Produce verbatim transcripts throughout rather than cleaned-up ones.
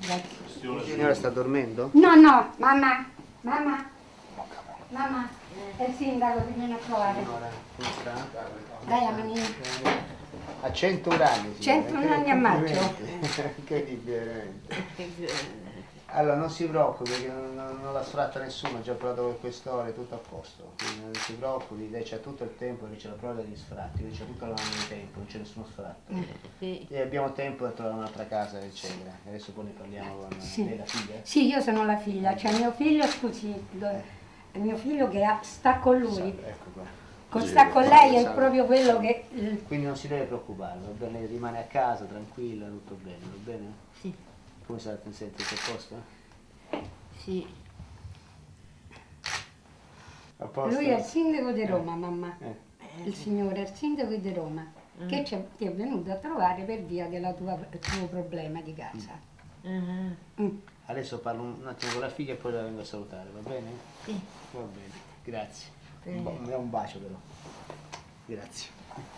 La signora sta dormendo? No, no, mamma, mamma, mamma, è il sindaco che viene a trovare. Dai la manina. A centouno anni. centouno anni a maggio. Incredibile, veramente. Allora non si preoccupi, perché non, non, non la sfratta nessuno, ho già provato con queste ore, tutto a posto. Quindi non si preoccupi, lei c'ha tutto il tempo, lei c'è la prova degli sfratti, lei c'ha tutta la mano di tempo, non c'è nessuno sfratto. Sì. E abbiamo tempo per trovare un'altra casa, eccetera. Adesso poi ne parliamo con Sì. lei, la figlia? Sì, io sono la figlia, cioè mio figlio, scusi, lo- è mio figlio che ha- sta con lui. Ecco qua. Con sta con lei è proprio quello che... Quindi non si deve preoccupare, va bene? Lei rimane a casa, tranquilla, tutto bene, va bene? Sì. Come state? Senti, tutto a posto? Sì. A posto? Lui è il sindaco di Roma, mamma. Eh. Il signore è il sindaco di Roma, Mm. che ci è- ti è venuto a trovare per via del tuo problema di casa. Mhm. Mm. Adesso parlo un attimo con la figlia e poi la vengo a salutare, va bene? Sì. Va bene, grazie. Sì. Un, ba- mi dà un bacio però. Grazie.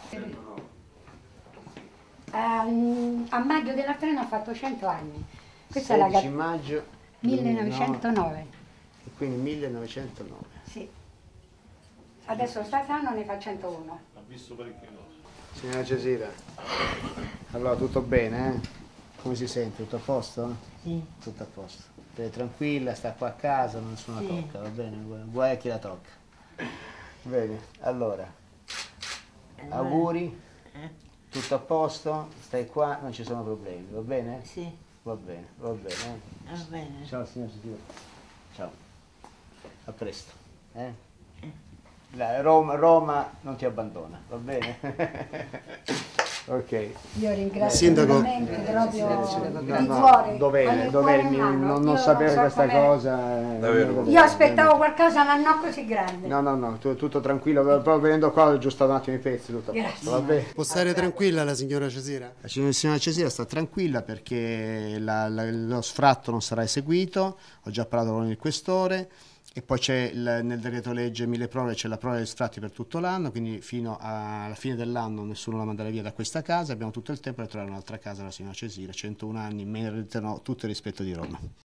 A, a maggio dell'altro anno ha fatto cento anni. Questa è la sedici gat- maggio millenovecentonove. e quindi millenovecentonove. Sì. Adesso quest'anno ne fa centouno. Ha visto parecchie cose. Signora Cesira, allora tutto bene, eh? Come si sente? Tutto a posto? Sì. Tutto a posto. È tranquilla, sta qua a casa, nessuno la Sì. tocca, va bene? Guai a chi la tocca. Bene, allora, auguri, Eh? tutto a posto, stai qua, non ci sono problemi, va bene? Sì. Va bene, va bene. eh? Va bene. Ciao signor Cesira. Ciao. A presto. Eh? La Roma, Roma non ti abbandona, va bene? Ok. Io ringrazio Sindaco. veramente proprio No, di no, cuore. dovere, con il dovere cuore in mio, mano. non, Io non sapere so questa com'è. cosa. eh, Davvero? non- Io aspettavo qualcosa, ma non così grande. No, no, no, tu- tutto tranquillo, proprio venendo qua ho aggiustato un attimo i pezzi, tutto a posto, Grazie. va bene? Può stare tranquilla la signora Cesira? La signora Cesira sta tranquilla perché la- la- lo sfratto non sarà eseguito, ho già parlato con il questore e poi c'è il- nel decreto legge mille proroghe c'è la proroga degli sfratti per tutto l'anno, quindi fino alla fine dell'anno nessuno la manderà via da questa casa, abbiamo tutto il tempo per trovare un'altra casa alla signora Cesira, centouno anni, meritano tutto il rispetto di Roma.